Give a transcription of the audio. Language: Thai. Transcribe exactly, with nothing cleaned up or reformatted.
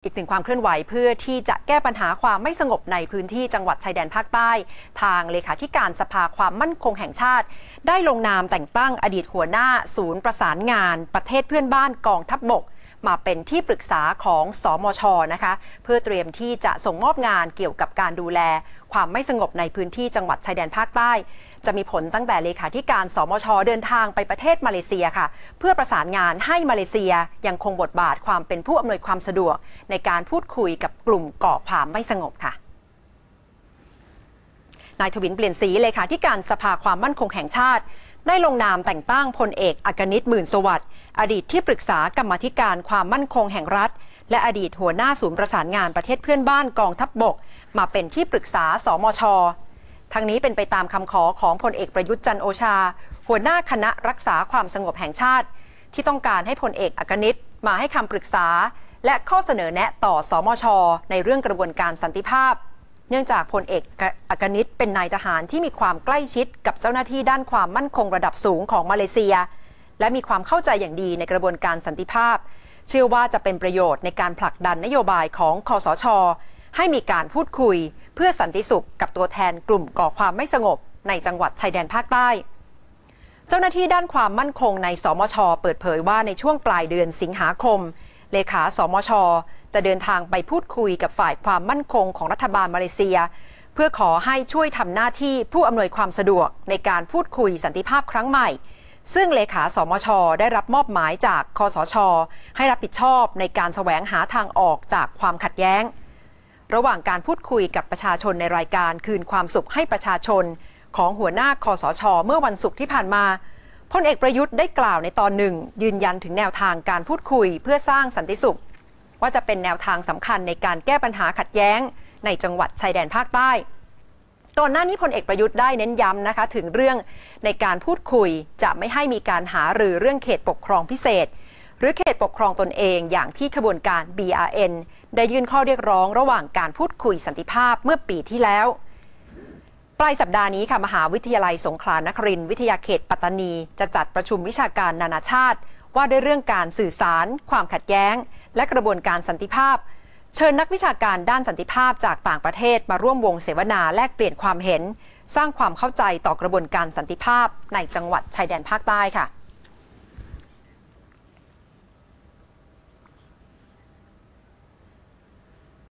อีกหนึ่งความเคลื่อนไหวเพื่อที่จะแก้ปัญหาความไม่สงบในพื้นที่จังหวัดชายแดนภาคใต้ทางเลขาธิการสภาความมั่นคงแห่งชาติได้ลงนามแต่งตั้งอดีตหัวหน้าศูนย์ประสานงานประเทศเพื่อนบ้านกองทัพบกมาเป็นที่ปรึกษาของสมช.นะคะเพื่อเตรียมที่จะส่งมอบงานเกี่ยวกับการดูแลความไม่สงบในพื้นที่จังหวัดชายแดนภาคใต้จะมีผลตั้งแต่เลขาธิการสมช.เดินทางไปประเทศมาเลเซียค่ะเพื่อประสานงานให้มาเลเซียยังคงบทบาทความเป็นผู้อำนวยความสะดวกในการพูดคุยกับกลุ่มก่อความไม่สงบค่ะนายทวินเปลี่ยนศรีเลขาธิการสภาความมั่นคงแห่งชาติได้ลงนามแต่งตั้งพลเอกอักนิตหมื่นสวัสดิ์อดีตที่ปรึกษากรรมาธิการความมั่นคงแห่งรัฐและอดีตหัวหน้าศูนย์ประสานงานประเทศเพื่อนบ้านกองทัพบกมาเป็นที่ปรึกษาสมช.ทั้งนี้เป็นไปตามคำขอของพลเอกประยุทธ์จันทร์โอชาหัวหน้าคณะรักษาความสงบแห่งชาติที่ต้องการให้พลเอกอักนิตมาให้คำปรึกษาและข้อเสนอแนะต่อสมช.ในเรื่องกระบวนการสันติภาพเนื่องจากพลเอกอักนิตเป็นนายทหารที่มีความใกล้ชิดกับเจ้าหน้าที่ด้านความมั่นคงระดับสูงของมาเลเซียและมีความเข้าใจอย่างดีในกระบวนการสันติภาพเชื่อว่าจะเป็นประโยชน์ในการผลักดันนโยบายของคสช.ให้มีการพูดคุยเพื่อสันติสุขกับตัวแทนกลุ่มก่อความไม่สงบในจังหวัดชายแดนภาคใต้เจ้าหน้าที่ด้านความมั่นคงในสมช.เปิดเผยว่าในช่วงปลายเดือนสิงหาคมเลขาสมช.จะเดินทางไปพูดคุยกับฝ่ายความมั่นคงของรัฐบาลมาเลเซียเพื่อขอให้ช่วยทำหน้าที่ผู้อำนวยความสะดวกในการพูดคุยสันติภาพครั้งใหม่ซึ่งเลขาสมช.ได้รับมอบหมายจากคสช.ให้รับผิดชอบในการแสวงหาทางออกจากความขัดแย้งระหว่างการพูดคุยกับประชาชนในรายการคืนความสุขให้ประชาชนของหัวหน้าคสช.เมื่อวันศุกร์ที่ผ่านมาพลเอกประยุทธ์ได้กล่าวในตอนหนึ่งยืนยันถึงแนวทางการพูดคุยเพื่อสร้างสันติสุขว่าจะเป็นแนวทางสำคัญในการแก้ปัญหาขัดแย้งในจังหวัดชายแดนภาคใต้ก่อนหน้านี้พลเอกประยุทธ์ได้เน้นย้ำนะคะถึงเรื่องในการพูดคุยจะไม่ให้มีการหารือเรื่องเขตปกครองพิเศษหรือเขตปกครองตนเองอย่างที่ขบวนการ บี อาร์ เอ็น ได้ยื่นข้อเรียกร้องระหว่างการพูดคุยสันติภาพเมื่อปีที่แล้วปลายสัปดาห์นี้ค่ะมหาวิทยาลัยสงขลานครินทร์วิทยาเขตปัตตานีจะจัดประชุมวิชาการนานาชาติว่าด้วยเรื่องการสื่อสารความขัดแย้งและกระบวนการสันติภาพเชิญนักวิชาการด้านสันติภาพจากต่างประเทศมาร่วมวงเสวนาแลกเปลี่ยนความเห็นสร้างความเข้าใจต่อกระบวนการสันติภาพในจังหวัดชายแดนภาคใต้ค่ะ